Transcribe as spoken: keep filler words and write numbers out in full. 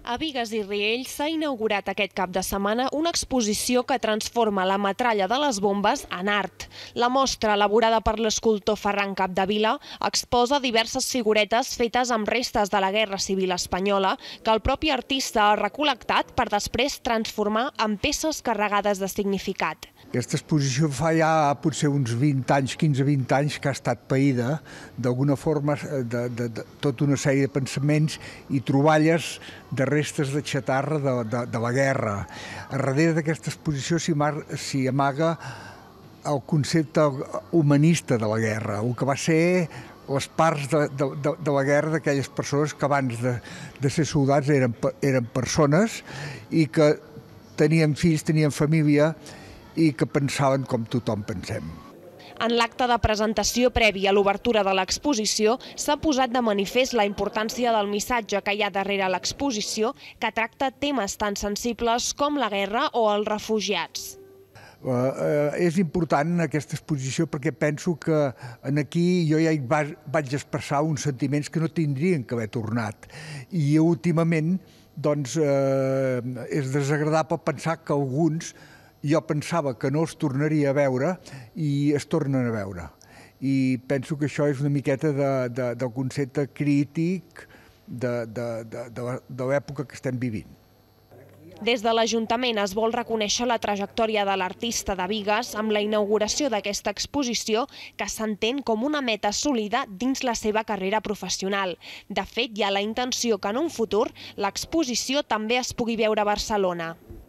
A Bigues i Riells s'ha inaugurat aquest cap de setmana una exposició que transforma la metralla de les bombes en art. La mostra, elaborada per l'escultor Ferran Capdevila, exposa diverses figuretes fetes amb restes de la Guerra Civil Espanyola que el propi artista ha recol·lectat per després transformar en peces carregades de significat. Aquesta exposició fa ja potser uns vint anys, quinze a vint anys, que ha estat païda d'alguna forma de, de, de tota una sèrie de pensaments i troballes de restes de xatarra de, de, de la guerra. A darrere d'aquesta exposició s'hi amaga el concepte humanista de la guerra, el que va ser les parts de, de, de la guerra d'aquelles persones que abans de, de ser soldats eren, eren persones i que tenien fills, tenien família i que pensaven com tothom pensem. En l'acte de presentació previ a l'obertura de l'exposició s'ha posat de manifest la importància del missatge que hi ha darrere l'exposició, que tracta temes tan sensibles com la guerra o els refugiats. Uh, uh, és important aquesta exposició perquè penso que en aquí jo ja hi vaig expressar uns sentiments que no tindrien que haver tornat. I últimament doncs, uh, és desagradable pensar que alguns jo pensava que no es tornaria a veure i es tornen a veure. I penso que això és una miqueta de, de, del concepte crític de, de, de, de, de l'època que estem vivint. Des de l'Ajuntament es vol reconèixer la trajectòria de l'artista de Bigues amb la inauguració d'aquesta exposició que s'entén com una meta assolida dins la seva carrera professional. De fet, hi ha la intenció que en un futur l'exposició també es pugui veure a Barcelona.